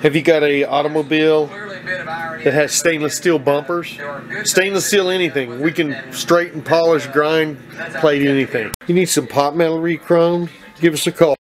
Have you got a automobile that has stainless steel bumpers? Stainless steel anything. We can straighten, polish, grind, plate anything. You need some pot metal re-chromed? Give us a call.